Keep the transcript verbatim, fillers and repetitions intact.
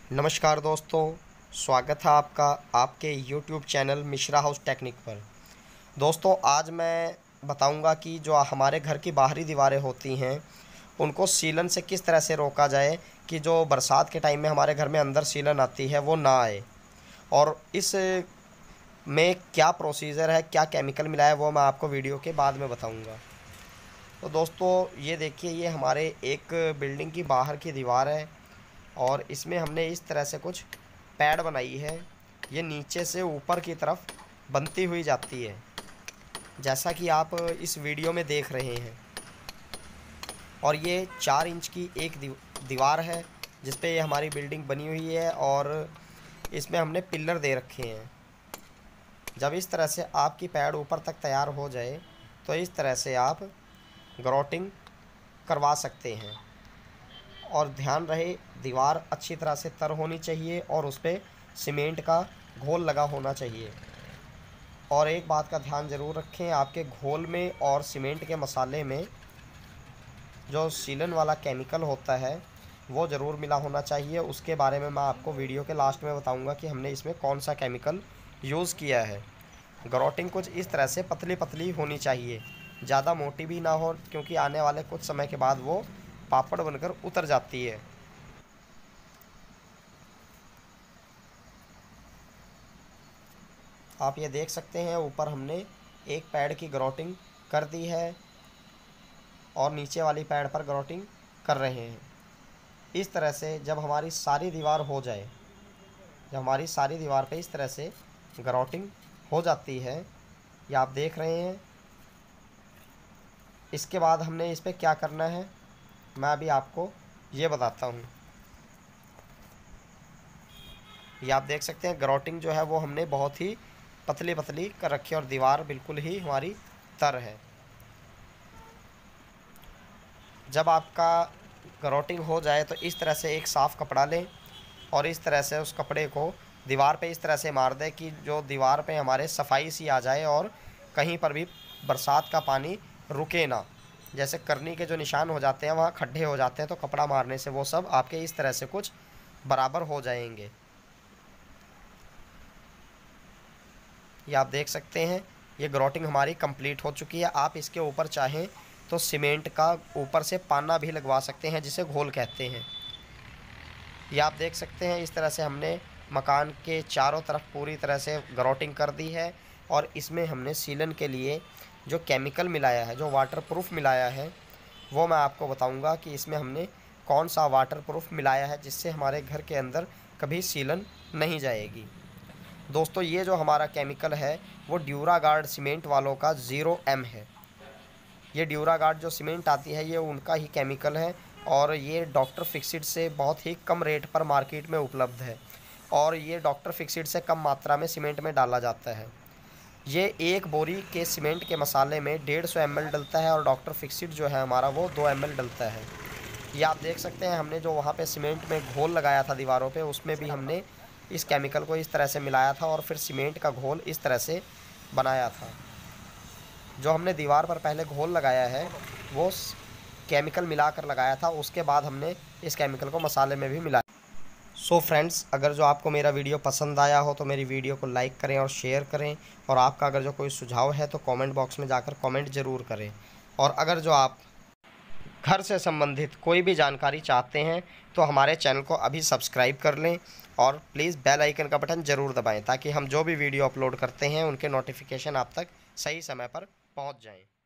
नमस्कार दोस्तों, स्वागत है आपका आपके YouTube channel Mishra house technique पर। दोस्तों, आज मैं बताऊंगा कि जो हमारे घर की बाहरी दीवारें होती हैं उनको सीलन से किस तरह से रोका जाए कि जो बरसात के टाइम में हमारे घर में अंदर सीलन आती है वो ना आए, और इस में क्या प्रोसीजर है, क्या केमिकल मिला है, वो मैं आपको वीडियो के बाद में बताऊँगा। तो दोस्तों, ये देखिए, ये हमारे एक बिल्डिंग की बाहर की दीवार है और इसमें हमने इस तरह से कुछ पैड बनाई है। ये नीचे से ऊपर की तरफ बनती हुई जाती है, जैसा कि आप इस वीडियो में देख रहे हैं। और ये चार इंच की एक दीवार है जिस पे ये हमारी बिल्डिंग बनी हुई है और इसमें हमने पिलर दे रखे हैं। जब इस तरह से आपकी पैड ऊपर तक तैयार हो जाए तो इस तरह से आप ग्राउटिंग करवा सकते हैं। और ध्यान रहे, दीवार अच्छी तरह से तर होनी चाहिए और उस पर सीमेंट का घोल लगा होना चाहिए। और एक बात का ध्यान ज़रूर रखें, आपके घोल में और सीमेंट के मसाले में जो सीलन वाला केमिकल होता है वो ज़रूर मिला होना चाहिए। उसके बारे में मैं आपको वीडियो के लास्ट में बताऊंगा कि हमने इसमें कौन सा केमिकल यूज़ किया है। ग्राउटिंग कुछ इस तरह से पतली पतली होनी चाहिए, ज़्यादा मोटी भी ना हो, क्योंकि आने वाले कुछ समय के बाद वो पापड़ बनकर उतर जाती है। आप ये देख सकते हैं, ऊपर हमने एक पैड की ग्राउटिंग कर दी है और नीचे वाली पैड पर ग्राउटिंग कर रहे हैं। इस तरह से जब हमारी सारी दीवार हो जाए, जब हमारी सारी दीवार पे इस तरह से ग्राउटिंग हो जाती है, ये आप देख रहे हैं। इसके बाद हमने इस पे क्या करना है मैं अभी आपको ये बताता हूँ। ये आप देख सकते हैं, ग्राउटिंग जो है वो हमने बहुत ही पतली पतली कर रखी है और दीवार बिल्कुल ही हमारी तर है। जब आपका ग्राउटिंग हो जाए तो इस तरह से एक साफ़ कपड़ा लें और इस तरह से उस कपड़े को दीवार पे इस तरह से मार दें कि जो दीवार पे हमारे सफाई सी आ जाए और कहीं पर भी बरसात का पानी रुके ना। जैसे करनी के जो निशान हो जाते हैं वहाँ खड्डे हो जाते हैं, तो कपड़ा मारने से वो सब आपके इस तरह से कुछ बराबर हो जाएंगे। ये आप देख सकते हैं, ये ग्राउटिंग हमारी कंप्लीट हो चुकी है। आप इसके ऊपर चाहें तो सीमेंट का ऊपर से पाना भी लगवा सकते हैं, जिसे घोल कहते हैं। ये आप देख सकते हैं, इस तरह से हमने मकान के चारों तरफ पूरी तरह से ग्राउटिंग कर दी है। और इसमें हमने सीलन के लिए जो केमिकल मिलाया है, जो वाटरप्रूफ मिलाया है, वो मैं आपको बताऊंगा कि इसमें हमने कौन सा वाटरप्रूफ मिलाया है जिससे हमारे घर के अंदर कभी सीलन नहीं जाएगी। दोस्तों, ये जो हमारा केमिकल है वो ड्यूरागार्ड सीमेंट वालों का ज़ीरो एम है। ये ड्यूरागार्ड जो सीमेंट आती है ये उनका ही केमिकल है और ये डॉक्टर फिक्सिड से बहुत ही कम रेट पर मार्केट में उपलब्ध है। और ये डॉक्टर फिक्सिड से कम मात्रा में सीमेंट में डाला जाता है। ये एक बोरी के सीमेंट के मसाले में डेढ़ सौ एम एल डलता है और डॉक्टर फिक्सिड जो है हमारा वो दो एम एल डलता है। ये आप देख सकते हैं, हमने जो वहाँ पे सीमेंट में घोल लगाया था दीवारों पे, उसमें भी हमने इस केमिकल को इस तरह से मिलाया था और फिर सीमेंट का घोल इस तरह से बनाया था। जो हमने दीवार पर पहले घोल लगाया है वो केमिकल मिलाकर लगाया था, उसके बाद हमने इस केमिकल को मसाले में भी मिलाया। सो फ्रेंड्स, अगर जो आपको मेरा वीडियो पसंद आया हो तो मेरी वीडियो को लाइक करें और शेयर करें। और आपका अगर जो कोई सुझाव है तो कमेंट बॉक्स में जाकर कमेंट ज़रूर करें। और अगर जो आप घर से संबंधित कोई भी जानकारी चाहते हैं तो हमारे चैनल को अभी सब्सक्राइब कर लें और प्लीज़ बेल आइकन का बटन ज़रूर दबाएं, ताकि हम जो भी वीडियो अपलोड करते हैं उनके नोटिफिकेशन आप तक सही समय पर पहुंच जाएं।